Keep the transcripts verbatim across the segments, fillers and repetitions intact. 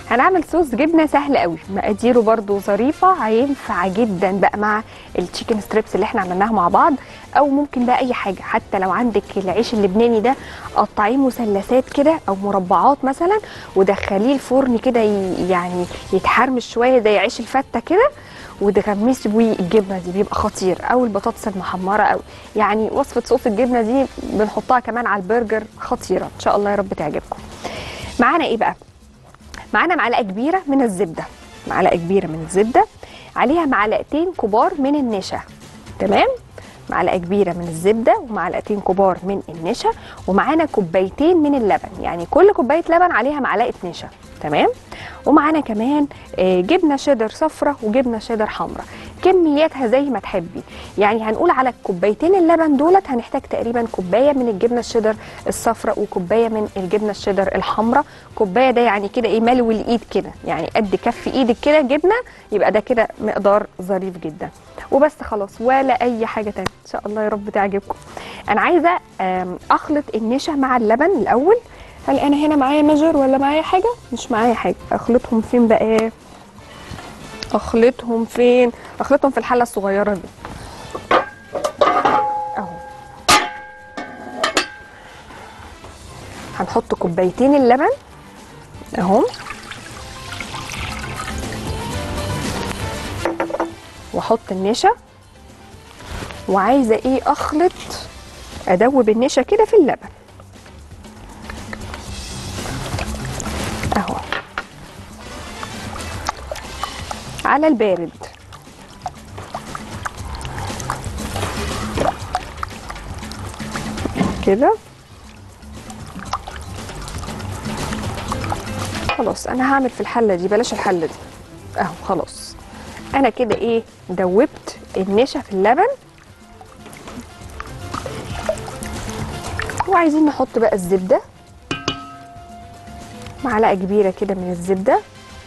هنعمل صوص جبنه سهل قوي، مقاديره برده ظريفه، هينفع جدا بقى مع التشيكن ستريبس اللي احنا عملناها مع بعض، او ممكن بقى اي حاجه. حتى لو عندك العيش اللبناني ده قطعيه مثلثات كده او مربعات مثلا، ودخليه الفرن كده يعني يتحرمش شويه زي عيش الفته كده، وتغمسي بيه الجبنه دي بيبقى خطير، او البطاطس المحمره، او يعني وصفه صوص الجبنه دي بنحطها كمان على البرجر، خطيره ان شاء الله يا رب تعجبكم. معانا ايه بقى؟ معانا معلقه كبيره من الزبده، معلقه كبيره من الزبده عليها معلقتين كبار من النشا، تمام؟ معلقه كبيره من الزبده ومعلقتين كبار من النشا، ومعانا كوبايتين من اللبن، يعني كل كوبايه لبن عليها معلقه نشا، تمام؟ ومعانا كمان جبنه شيدر صفرة وجبنه شيدر حمراء، كمياتها زي ما تحبي. يعني هنقول على كوبايتين اللبن دولت هنحتاج تقريبا كوبايه من الجبنه الشيدر الصفراء وكوبايه من الجبنه الشيدر الحمراء. كوبايه ده يعني كده ايه، ملو الايد كده، يعني قد كف ايدك كده جبنه، يبقى ده كده مقدار ظريف جدا. وبس خلاص، ولا اي حاجه تانية، ان شاء الله يا رب تعجبكم. انا عايزه اخلط النشا مع اللبن الاول. هل انا هنا معايا ميجر ولا معايا حاجه؟ مش معايا حاجه. اخلطهم فين بقى؟ اخلطهم فين؟ اخلطهم في الحله الصغيره دي اهو. هنحط كوبايتين اللبن اهو، واحط النشا، وعايزه ايه، اخلط ادوب النشا كده في اللبن اهو على البارد كده. خلاص انا هعمل في الحله دي، بلاش الحله دي اهو. خلاص انا كده ايه، دوبت النشا في اللبن، وعايزين نحط بقى الزبده، معلقه كبيره كده من الزبده،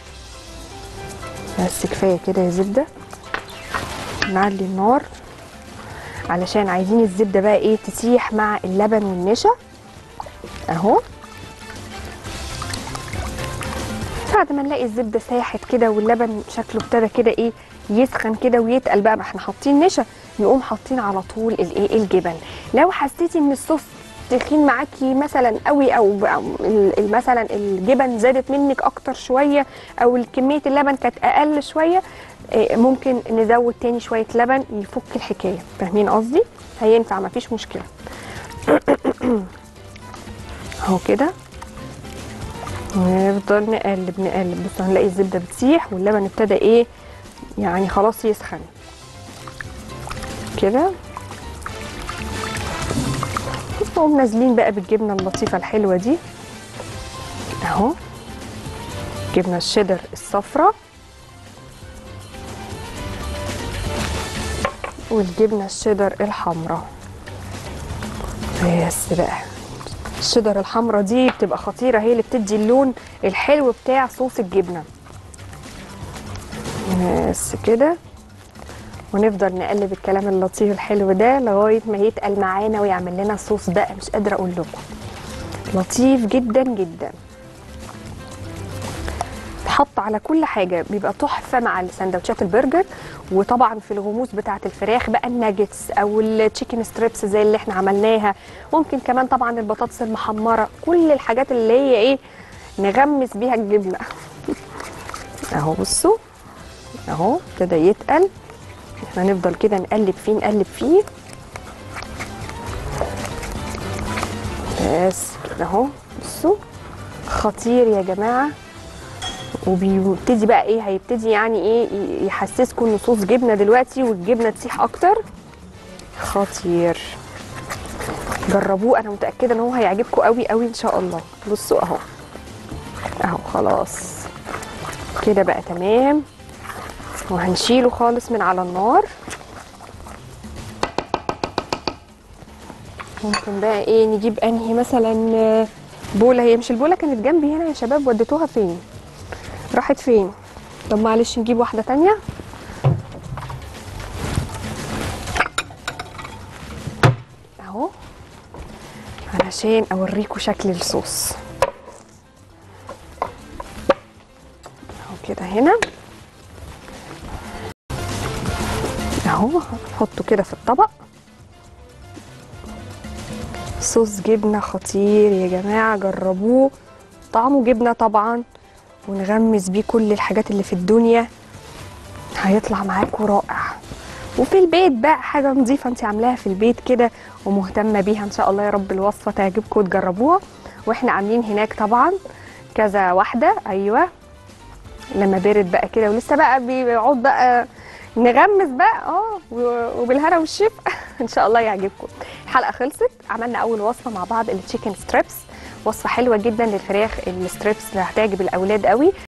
بس كفايه كده يا زبده. نعلي النار علشان عايزين الزبده بقى ايه، تسيح مع اللبن والنشا اهو. بعد ما نلاقي الزبده ساحت كده واللبن شكله ابتدى كده ايه، يسخن كده ويتقل بقى، ما احنا حاطين نشا، نقوم حاطين على طول الايه، الجبن. لو حسيتي ان الصوص تخين معاكي مثلا قوي، او مثلا الجبن زادت منك اكتر شويه، او كميه اللبن كانت اقل شويه، ممكن نزود تاني شويه لبن يفك الحكايه. فاهمين قصدي؟ هينفع، مفيش مشكله. اهو كده، نفضل نقلب نقلب. بصوا هنلاقي الزبده بتسيح واللبن ابتدى ايه، يعني خلاص يسخن كده. نقوم نازلين بقى بالجبنه اللطيفه الحلوه دي اهو، جبنه الشيدر الصفراء والجبنه الشيدر الحمراء. بس بقى الشيدر الحمراء دي بتبقى خطيره، هي اللي بتدي اللون الحلو بتاع صوص الجبنه. بس كده، ونفضل نقلب الكلام اللطيف الحلو ده لغايه ما يتقل معانا ويعمل لنا صوص بقى مش قادره اقول لكم، لطيف جدا جدا. تحط على كل حاجه، بيبقى تحفه مع السندوتشات البرجر، وطبعا في الغموس بتاعه الفراخ بقى، الناجتس او التشيكن ستريبس زي اللي احنا عملناها، ممكن كمان طبعا البطاطس المحمره، كل الحاجات اللي هي ايه، نغمس بيها الجبنه. اهو بصوا اهو ابتدى يتقل، احنا نفضل كده نقلب فيه نقلب فيه بس كده اهو. بصوا خطير يا جماعه، وبيبتدي بقى ايه، هيبتدي يعني ايه يحسسكم ان صوص جبنه دلوقتي، والجبنه تسيح اكتر. خطير، جربوه، انا متاكده ان هو هيعجبكم قوي قوي ان شاء الله. بصوا اهو اهو خلاص كده بقى تمام، وهنشيله خالص من على النار. ممكن بقى ايه، نجيب انهي مثلا بوله، هي مش البوله كانت جنبي هنا يا شباب، وديتوها فين؟ راحت فين؟ طب معلش نجيب واحده تانيه اهو علشان اوريكم شكل الصوص. كده هنا اهو، هنحطه كده في الطبق. صوص جبنه خطير يا جماعه، جربوه، طعمه جبنه طبعا، ونغمس بيه كل الحاجات اللي في الدنيا، هيطلع معاكم رائع. وفي البيت بقى حاجه نظيفه انت عاملاها في البيت كده ومهتمه بيها، ان شاء الله يا رب الوصفه تعجبكم وتجربوها. واحنا عاملين هناك طبعا كذا واحده. ايوه، لما بارد بقى كده ولسه بقى بيقعد بقى نغمس بقى اه وبالهنا والشفا. ان شاء الله يعجبكم. الحلقه خلصت، عملنا اول وصفه مع بعض التشيكن ستريبس، وصفه حلوه جدا للفراخ الستريبس، هتعجب الاولاد قوي.